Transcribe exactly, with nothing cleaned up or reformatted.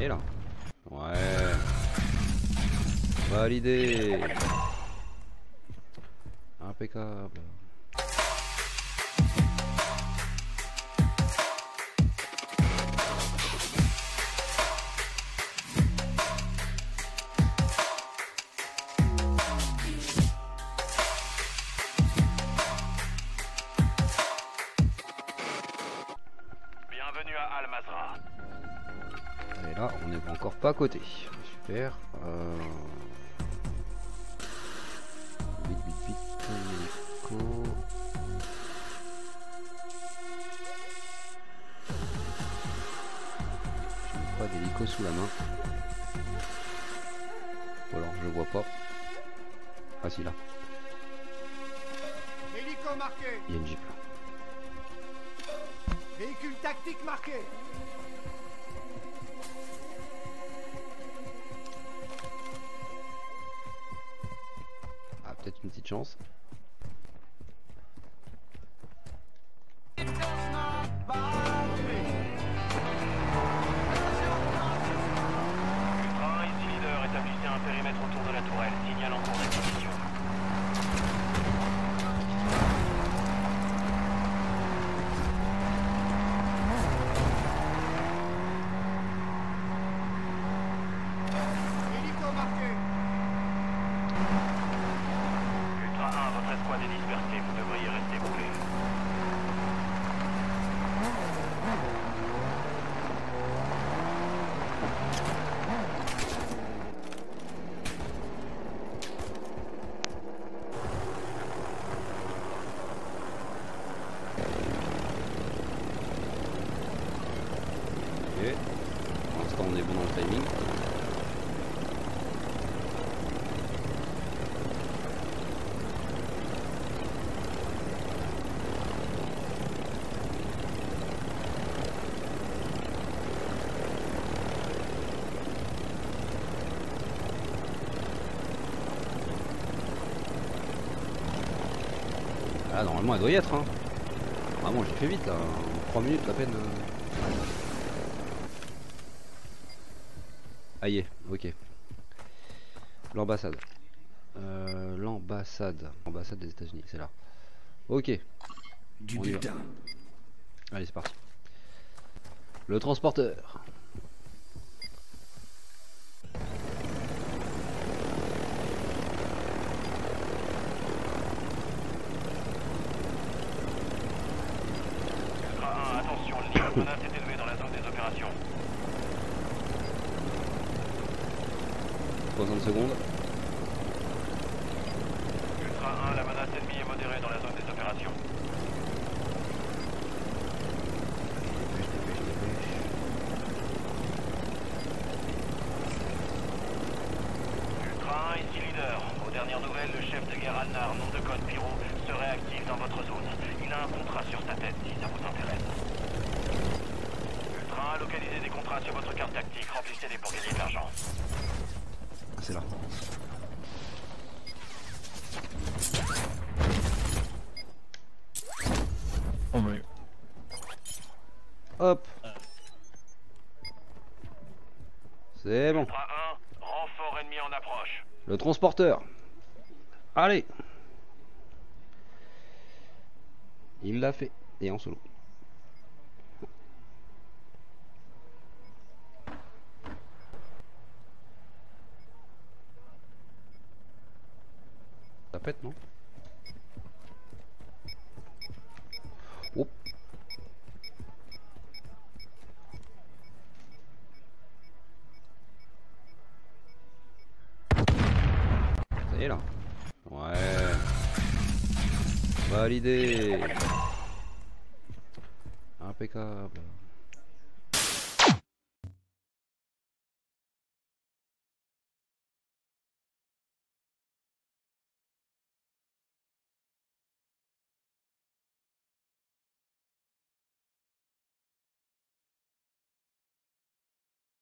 est là. Ouais. Validé. Impeccable. Bienvenue à Al-Mazrah. Et là, on n'est encore pas à côté. Super. Euh... Vite, vite, vite. Hélico. Je n'ai pas d'hélico sous la main. Ou alors je le vois pas. Ah si, là. Hélico marqué. Il y a une jeep là. Véhicule tactique marqué. Ah, peut-être une petite chance. Ultra un, ici leader, établissez un périmètre autour de la tourelle. Signal en cours d'acquisition. Hélico marqué. Ultra un, votre escouade est dispersée. Vous devriez rester brûlé. Ok. Pour l'instant, on est bon dans le timing. Ah, normalement elle doit y être hein. Ah bon, j'ai fait vite là, en trois minutes à peine. Ah y est, ok. L'ambassade. Euh, L'ambassade. L'ambassade des États-Unis, c'est là. Ok. Du On y va. butin. Allez, c'est parti. Le transporteur. Ultra un, attention, le niveau de menace est élevé dans la zone des opérations. soixante secondes. Ultra un, la menace ennemie est modérée dans la zone des opérations. Ultra un, ici leader. Aux dernières nouvelles, le chef de guerre Alnar, nom de code Pyro, serait actif dans votre zone. Il a un contrat sur sa tête si ça vous intéresse. Ultra un, localisez des contrats sur votre carte tactique. Remplissez-les pour gagner de l'argent. Ah, c'est là. Oh mais. Hop. C'est bon. Ultra un, renfort ennemi en approche. Le transporteur. Allez. Il l'a fait. Et en solo. Ça pète, non? Oh. Ça y est là. Ouais. Validé. Impeccable.